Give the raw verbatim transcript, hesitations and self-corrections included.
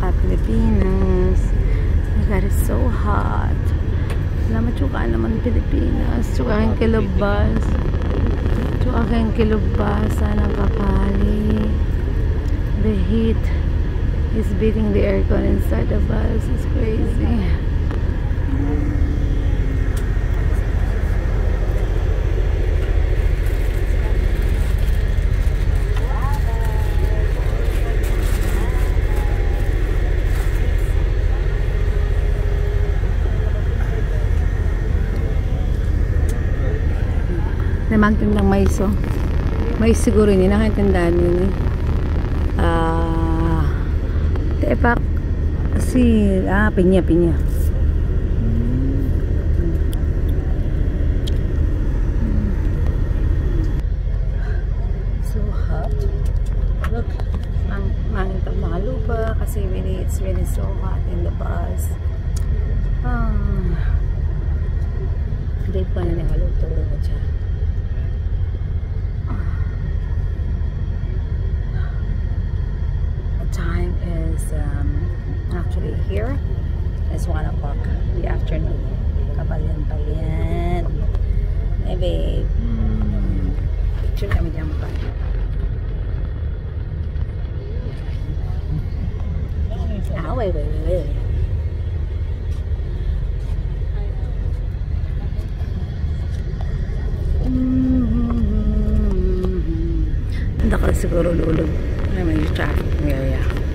Pilipinas. My God, it's so hot. Salamat tsukaan naman Pilipinas. Tsukahin kilubas. Tsukahin kilubas. Sanang kapali. The heat is beating the aircon inside the bus. It's crazy. Magtindang mais, oh. Mais siguro niya nakaintindahan niya ni ah tepak si ah pinya pinya so hot. Look, mang mangintang mga lupa kasi really it's really so hot in the bus. Ah hindi pa na nakaluto siya. Time is um, actually here is one o'clock in the afternoon. Kabalyan-balyan. Hey babe. Hmm. Picture kami dyan pa. Ah, wait, wait, wait, wait. Hindi ka siguro lulog. May traffic area.